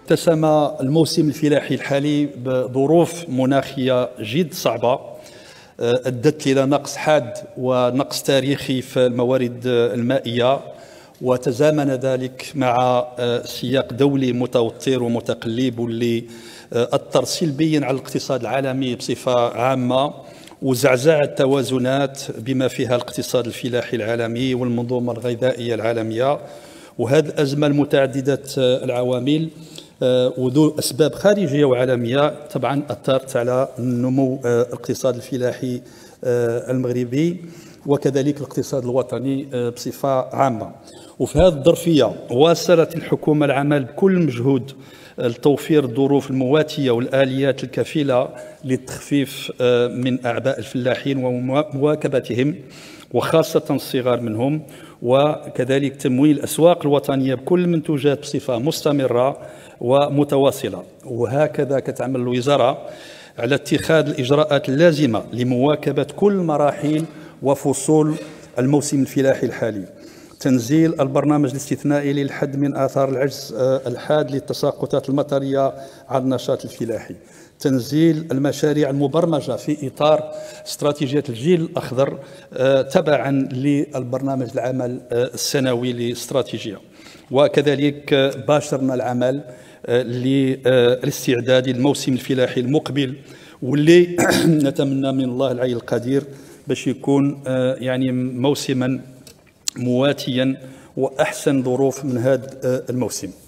اتسم الموسم الفلاحي الحالي بظروف مناخية جد صعبة أدت إلى نقص حاد ونقص تاريخي في الموارد المائية، وتزامن ذلك مع سياق دولي متوتر ومتقلب واللي أثر سلبيا على الاقتصاد العالمي بصفة عامة وزعزع التوازنات بما فيها الاقتصاد الفلاحي العالمي والمنظومة الغذائية العالمية. وهذه الأزمة المتعددة العوامل وذو أسباب خارجية وعالمية طبعا أثرت على نمو الاقتصاد الفلاحي المغربي وكذلك الاقتصاد الوطني بصفة عامة. وفي هذه الظرفية واصلت الحكومة العمل بكل مجهود لتوفير الظروف المواتية والآليات الكفيلة للتخفيف من أعباء الفلاحين ومواكبتهم وخاصة الصغار منهم، وكذلك تمويل الأسواق الوطنية بكل المنتوجات بصفة مستمرة ومتواصلة. وهكذا كتعمل الوزارة على اتخاذ الإجراءات اللازمة لمواكبة كل مراحل وفصول الموسم الفلاحي الحالي: تنزيل البرنامج الاستثنائي للحد من آثار العجز الحاد للتساقطات المطرية على النشاط الفلاحي، تنزيل المشاريع المبرمجة في إطار استراتيجية الجيل الأخضر تبعا للبرنامج العمل السنوي للاستراتيجية، وكذلك باشرنا العمل للاستعداد للموسم الفلاحي المقبل واللي نتمنى من الله العلي القدير باش يكون يعني موسما مواتيا وأحسن ظروف من هذا الموسم.